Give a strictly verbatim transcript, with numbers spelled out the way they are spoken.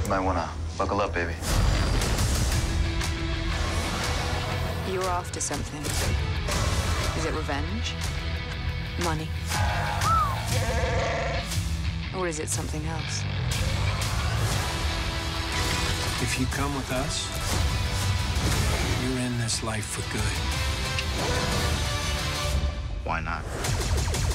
You might wanna buckle up, baby. You're after something. Is it revenge? Money? Or is it something else? If you come with us, you're in this life for good. Why not?